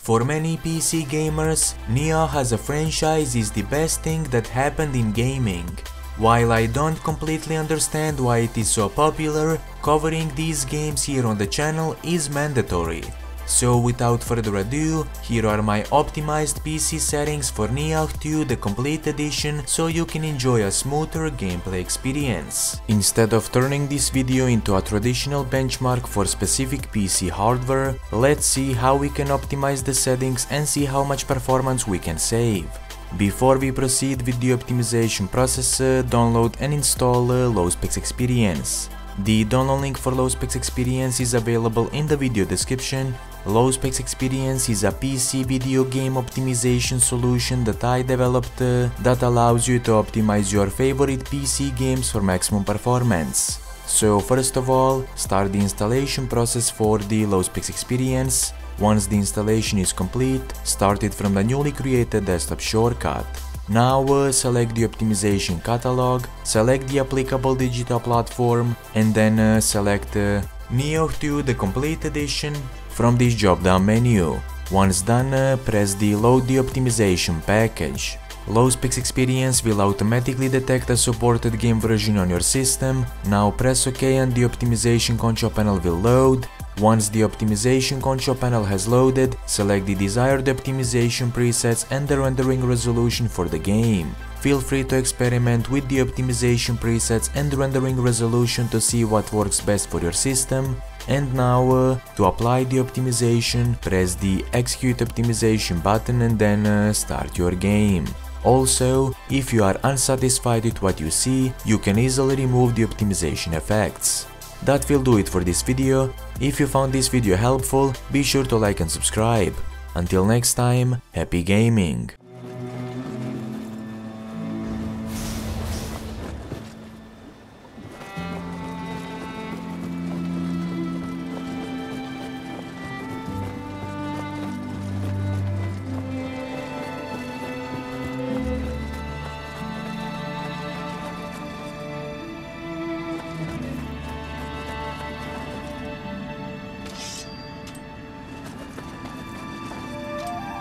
For many PC gamers, Nioh as a franchise is the best thing that happened in gaming. While I don't completely understand why it is so popular, covering these games here on the channel is mandatory. So without further ado, here are my optimized PC settings for Nioh 2 the Complete Edition so you can enjoy a smoother gameplay experience. Instead of turning this video into a traditional benchmark for specific PC hardware, let's see how we can optimize the settings and see how much performance we can save. Before we proceed with the optimization process, download and install Low-Specs Experience. The download link for Low-Specs Experience is available in the video description. Low-Specs Experience is a PC video game optimization solution that I developed that allows you to optimize your favorite PC games for maximum performance. So first of all, start the installation process for the Low-Specs Experience. Once the installation is complete, start it from the newly created desktop shortcut. Now select the optimization catalog, select the applicable digital platform, and then select Nioh 2 the Complete Edition from this drop-down menu. Once done, press the Load the Optimization package. Low-Specs Experience will automatically detect a supported game version on your system. Now press OK and the optimization control panel will load. Once the optimization control panel has loaded, select the desired optimization presets and the rendering resolution for the game. Feel free to experiment with the optimization presets and rendering resolution to see what works best for your system. And now, to apply the optimization, press the Execute Optimization button and then start your game. Also, if you are unsatisfied with what you see, you can easily remove the optimization effects. That will do it for this video. If you found this video helpful, be sure to like and subscribe. Until next time, happy gaming!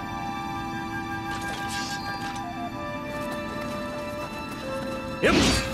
Yep.